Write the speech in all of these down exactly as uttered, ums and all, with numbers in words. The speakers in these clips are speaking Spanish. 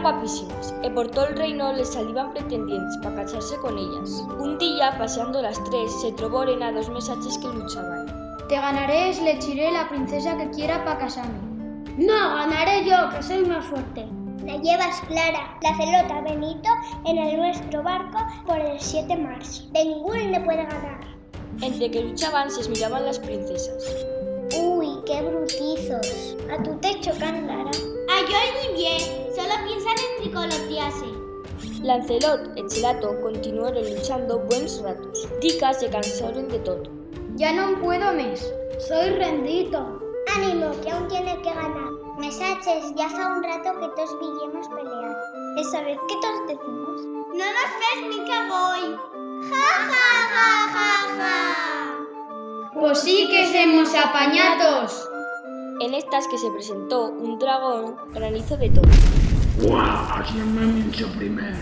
guapísimas e por todo el reino les salían pretendientes para casarse con ellas. Un día, paseando las tres, se troboren a dos mesaches que luchaban. Te ganaré, elegiré la princesa que quiera para casarme. No, ganaré yo, que soy más fuerte. La llevas clara, Lancelot a Benito en el nuestro barco por el siete mares. De ninguno le puede ganar. Entre que luchaban se miraban las princesas. Uy, qué brutizos. A tu techo, Cándara. A yo ni bien, solo piensan en tricolotearse. Lancelot e Chelato continuaron luchando buenos ratos. Dicas se cansaron de todo. Ya no puedo más. Soy rendito. Ánimo, que aún tiene que ganar. Mesaches, ya fa un rato que todos villemos pelear. ¿Es saber qué todos decimos? No nos fes ni que voy. Ja, ja, ja, ja, ja. Pues sí que somos apañatos. En estas que se presentó un dragón granizo de todo. ¡Guau! ¿A quién me minchó primero?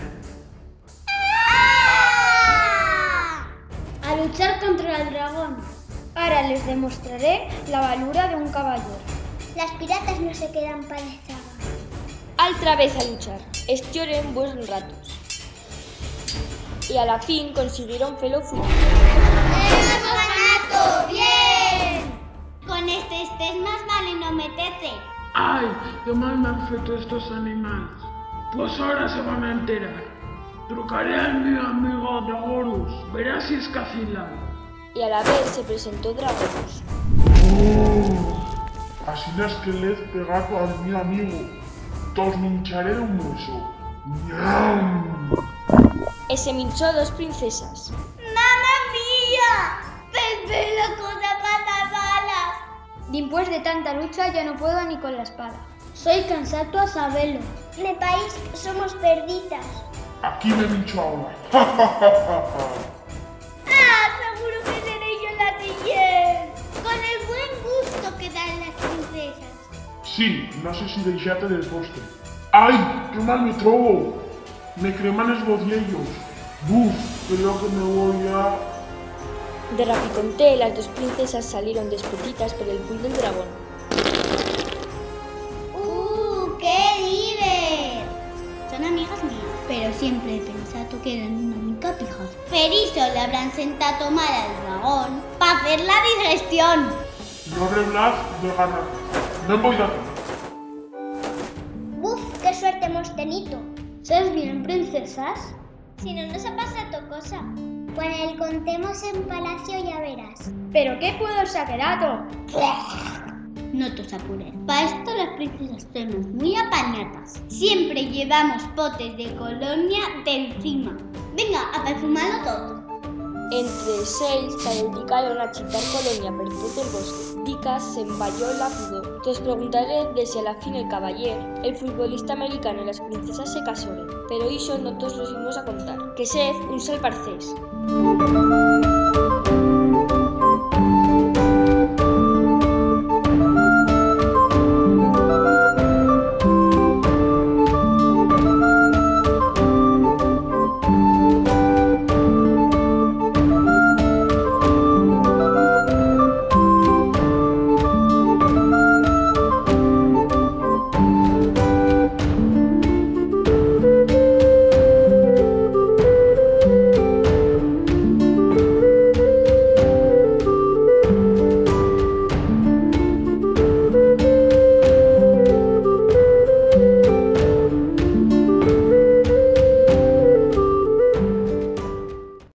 A luchar contra el dragón. Ahora les demostraré la valura de un caballero. Las piratas no se quedan para la zaga. Otra vez a luchar. Estioren buenos ratos. Y a la fin consiguieron felo fugir. ¡Hemos ganado! ¡Bien! Con este estés más vale no meterse. ¡Ay! ¡Qué mal me han feito estos animales! Pues ahora se van a enterar. Trucaré a mi amigo Dragorus. Verás si es cacilán. Y a la vez se presentó Dragorus. Oh, así es que le he pegado a mi amigo. Tos me hincharé de un beso. ¡Miau! Y se minchó dos princesas. ¡Mamma mía! ¡Pepe loco de patas balas! Después de tanta lucha ya no puedo ni con la espada. Soy cansado a saberlo. Me país somos perditas. Aquí me mincho ahora. ¡Ah! Seguro que seré yo la siguiente. Con el buen gusto que dan las princesas. Sí, no sé si deixate del postre. ¡Ay! ¡Qué mal me trobo! Me creman los bociellos. ¡Buf! Creo que me voy a... De rapiconté, las dos princesas salieron despedidas por el pool del dragón. ¡Uh! ¡Qué diver! Son amigas mías. Pero siempre he pensado que eran una mica pijas. Ferizo le habrán sentado mal al dragón para hacer la digestión. No reblas de ganar. No voy a... Buf, qué suerte hemos tenido. ¿Sois bien, princesas? Si no nos ha pasado cosa. Cuando el contemos en palacio ya verás. ¿Pero qué puedo saquerato? No te apures. Para esto las princesas somos muy apañatas. Siempre llevamos potes de colonia de encima. Venga, a perfumarlo todo. Entre seis se dedicaron a chitar colonia per tot el bosque. Dicas se emballó la pudor. Os preguntaré de si a la fin el caballero, el futbolista americano y las princesas se casaron. Pero iso no todos los íbamos a contar. Que sed un salparcés.